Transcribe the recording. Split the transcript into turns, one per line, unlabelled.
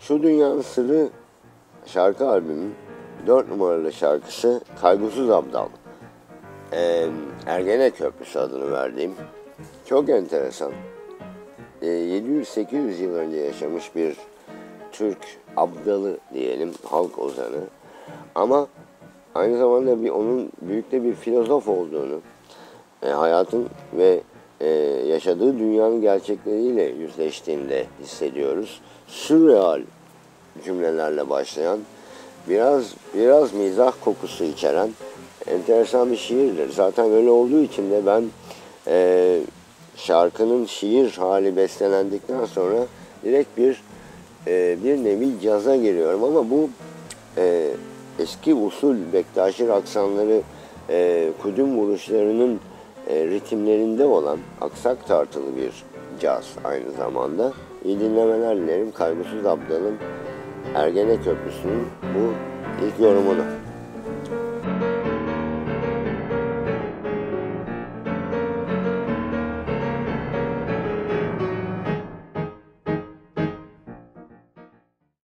Şu Dünyanın Sırrı şarkı albümünün 4 numaralı şarkısı Kaygısız Abdal. Ergene Köprüsü adını verdiğim çok enteresan. 700-800 yıl önce yaşamış bir Türk abdalı diyelim, halk ozanı. Ama aynı zamanda onun büyük de bir filozof olduğunu, hayatın ve yaşadığı dünyanın gerçekleriyle yüzleştiğinde hissediyoruz. Sürreal cümlelerle başlayan, biraz mizah kokusu içeren enteresan bir şiirdir. Zaten öyle olduğu için de ben şarkının şiir hali bestelendikten sonra direkt bir nevi caza giriyorum. Ama bu eski usul Bektaşi aksanları, kudüm vuruşlarının ritimlerinde olan aksak tartılı bir caz aynı zamanda. İyi dinlemeler dilerim. Kaygısız Abdal'ın Ergene Köprüsü'nün bu ilk yorumunu.